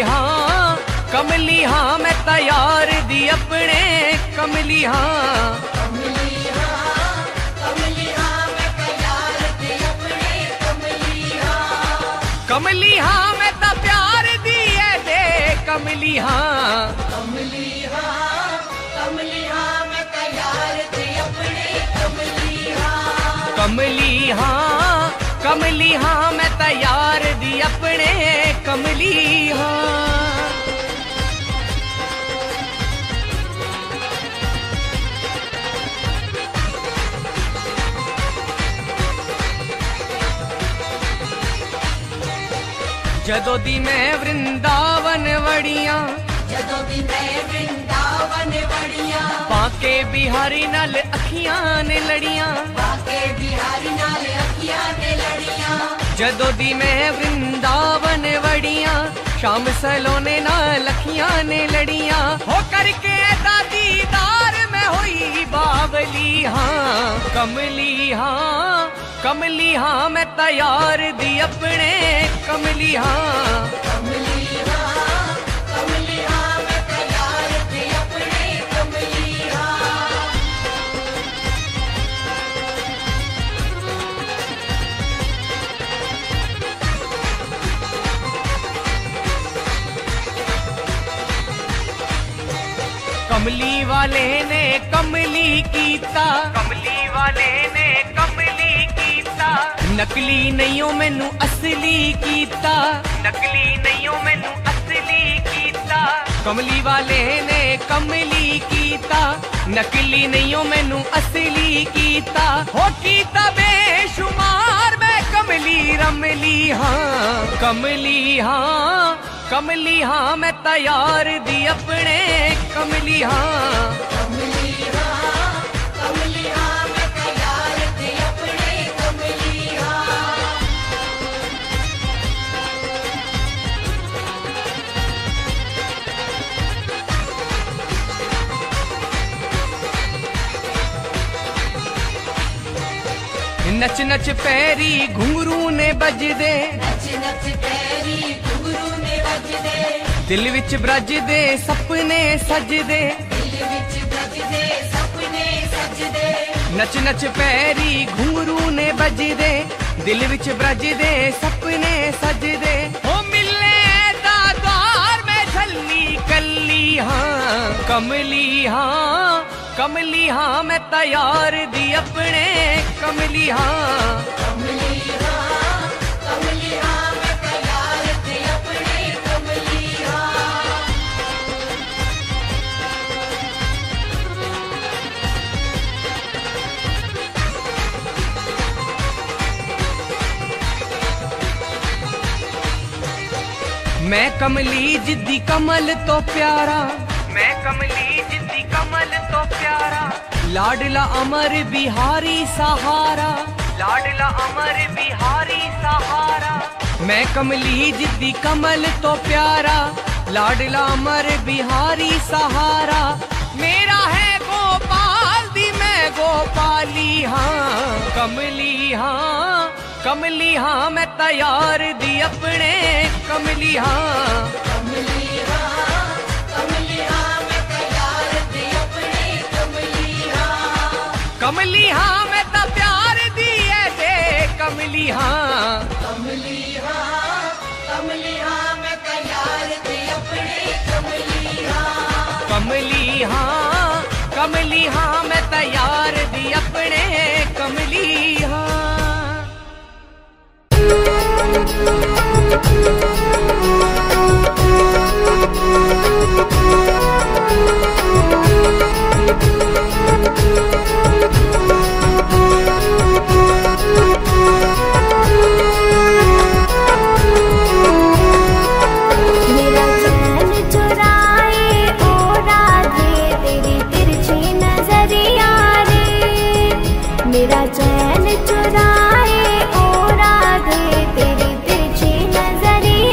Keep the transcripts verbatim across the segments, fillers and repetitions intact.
हाँ कमली हाँ मैं तैयार दी अपने कमली हाँ कमली हाँ कमली हाँ मैं तैयार दी अपने कमली हाँ कमली हाँ मैं ता प्यार दी है दे कमली हाँ कमली हाँ कमली हाँ मैं तैयार दी अपने कमली हाँ कमली हाँ कमली हाँ मैं तैयार दी अपने कमली हाँ। जदों दी मैं वृंदावन वड़िया जदों दी मैं वृंदावन वड़िया बाके बिहारी नाल अखियां ने लड़िया बाके बिहारी नाल अखियां ने लड़िया जदों दी मैं वृंदावन वड़िया शाम सलोने नाल अखियां ने लड़िया हो करके दीदार में हुई बावली हाँ कमली हाँ कमली हाँ मैं तैयार दी अपने कमली हाँ कमली हाँ कमली हाँ मैं तैयार दी अपने कमली हाँ कमली वाले ने कमली कीता कमली वाले ने कमली कीता नकली नहीं हो मैनू असली कीता नकली नहीं हो मैनू असली कीता कमली वाले ने कमली कीता नकली नहीं हो मैनू असली कीता हो कीता बेशुमार मैं कमली रमली हाँ कमली हाँ कमली हाँ मैं तैयार दी अपने कमली हाँ कमली हाँ कमली हाँ मैं तैयार दी अपने कमली हाँ नच नच पैरी घुंघरू ने बजदे नच नच पैरी घुंघरू ने बजदे दिल विच ब्रजदे सपने सजदे दिल विच बजदे सपने सजदे नच नच पैरी घुंघरू ने बजदे दिल विच ब्रजदे सपने सजदे हो मिलने दा द्वार में झल्ली कल्ली हाँ कमली हाँ कमली हाँ मैं तैयार दी अपने कमली हाँ कमली हाँ कमली हाँ मैं तैयार दी अपने कमली हाँ मैं कमली जिद्दी कमल तो प्यारा मैं कमली जिद्दी कमल तो प्यारा लाडला अमर बिहारी सहारा लाडला अमर बिहारी सहारा मैं कमली जिद्दी कमल तो प्यारा लाडला अमर बिहारी सहारा मेरा है गोपाल दी मैं गोपाली हाँ कमली हाँ कमली हाँ मैं तैयार दी अपने कमली हाँ कमली हाँ कमली हाँ मैं तैयार दी अपने कमली हाँ कमली हाँ मैं ता प्यार दी है दे कमली हाँ कमली हाँ कमली हाँ मैं तैयार दी अपने कमली हाँ कमली हाँ कमली हाँ मैं तैयार दी अपने कमली हाँ। मेरा चैन चुराए ओ राधे तेरी तिरछी नजरिया रे मेरा चैन चुराए ओ राधे तेरी तिरछी नजरिया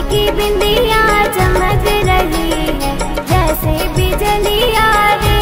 की बिंदिया चमक रही है जैसे बिजलियां रे।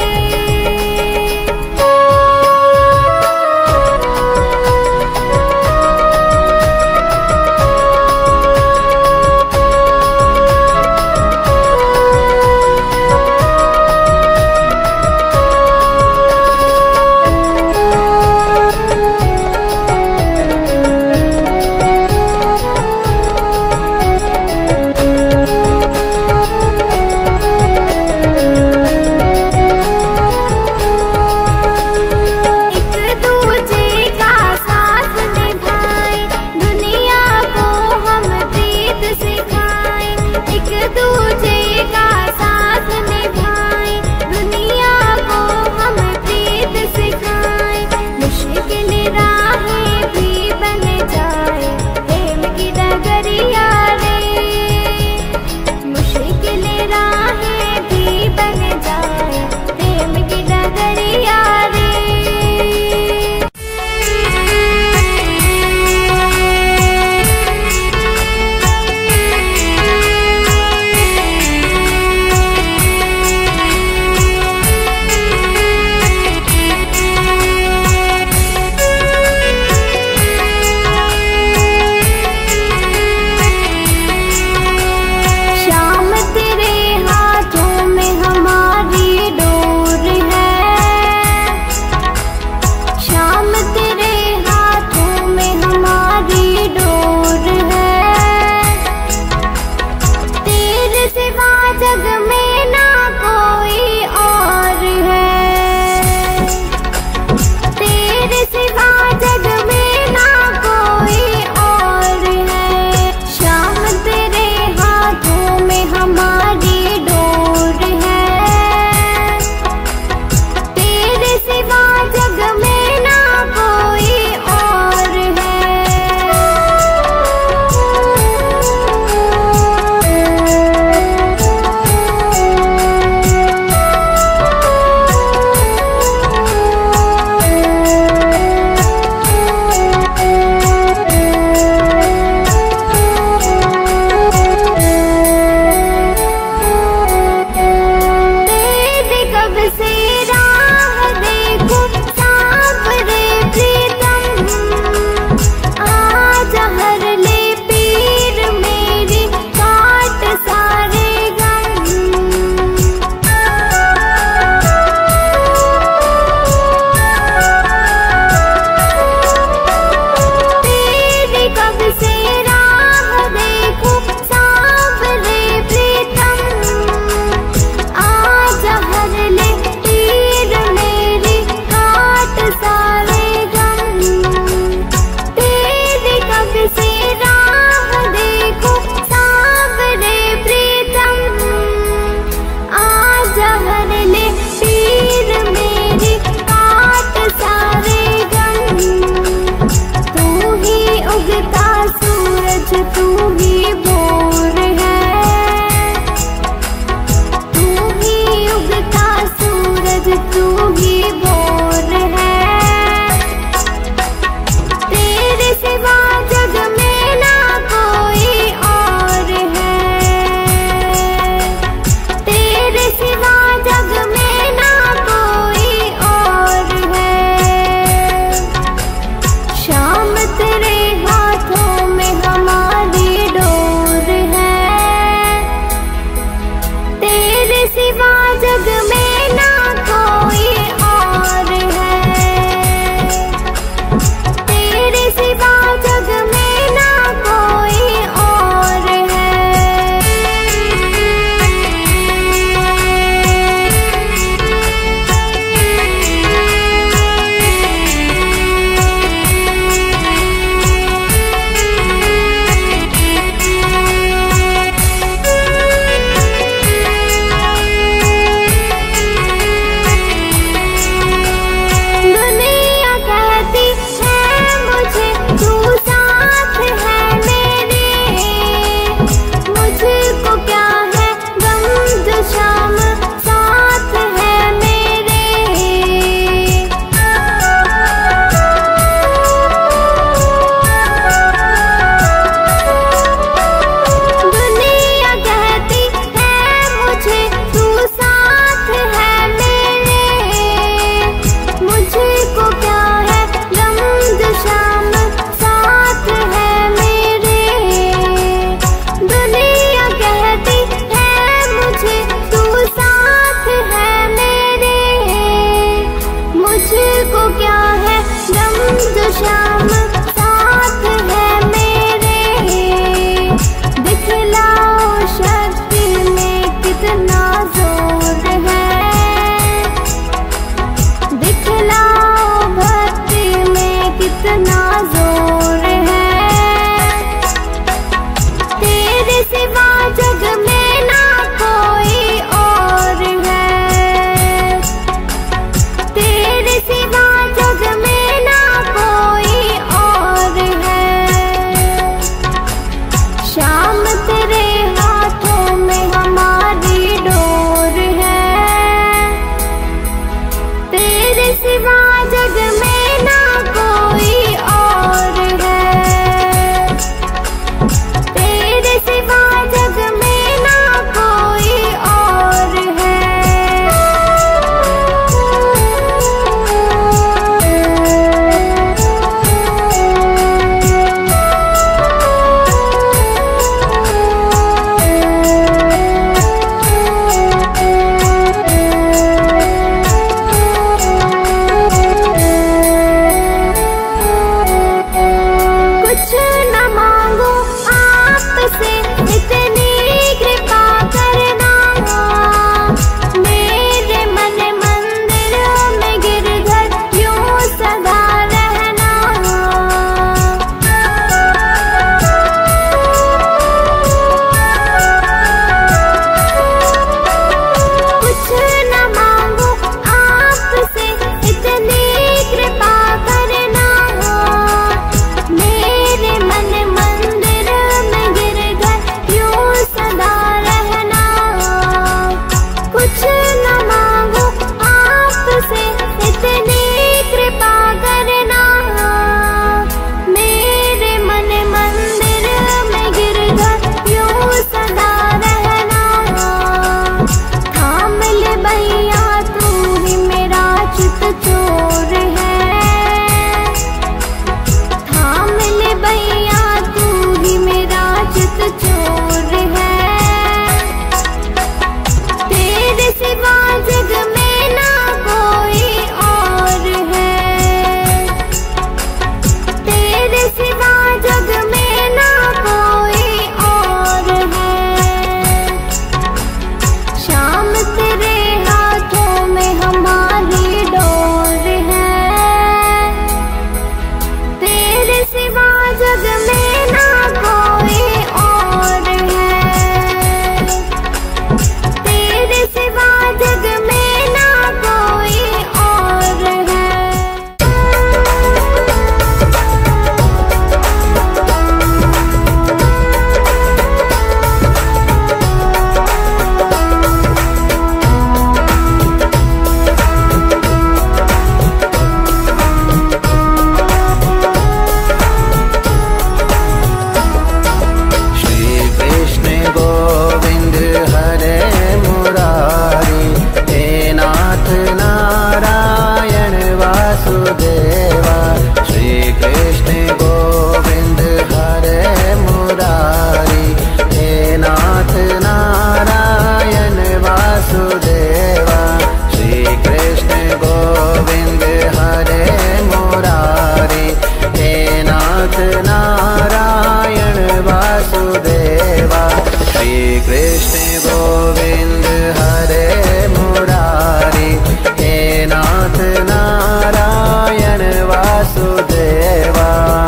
कृष्ण गोविंद हरे मुरारी, हे नाथ नारायण वासुदेवा।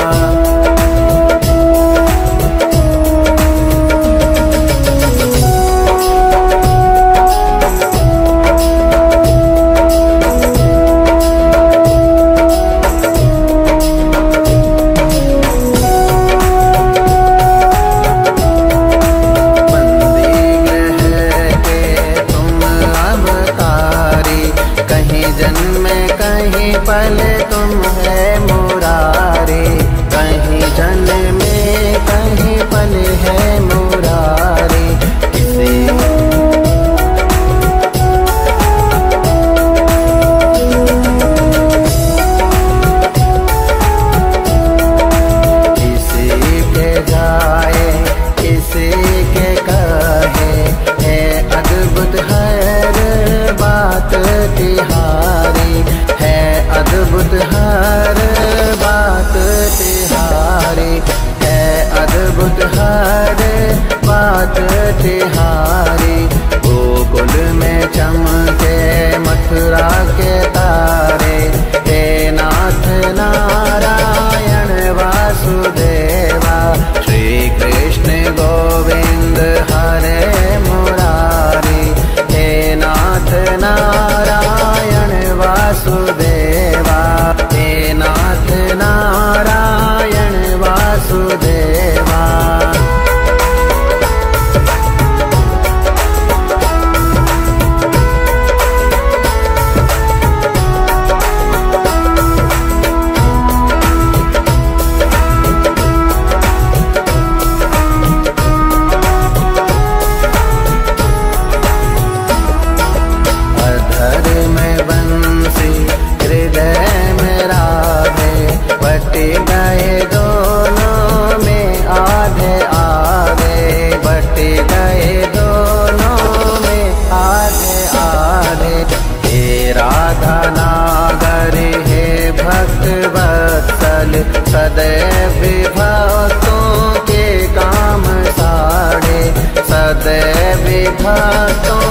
पल तुम है मुरारी, कहीं जन्म में कहीं पल है मुरारी। किसी किसी के जाए किसी के कहे, है अद्भुत हर बात तिहारी, है अद्भुत हर बात तिहारी, है अद्भुत हर बात तिहारी। गोकुल में चमके मथुरा के तारे, हे नाथ नारायण वासुदेवा। श्री कृष्ण गोविंद हरे मुरारी, हे नाथ नारायण वासुदेवा, हे नाथ नारायण वासुदेवा। अधर में बंसी हृदय में राधे, बटे गए दोनों में आधे आधे, बटे गए दोनों में आधे आधे। हे राधा नागर हे भक्त वत्सल, सदैव भक्तों के काम साड़े, सदैव भक्तों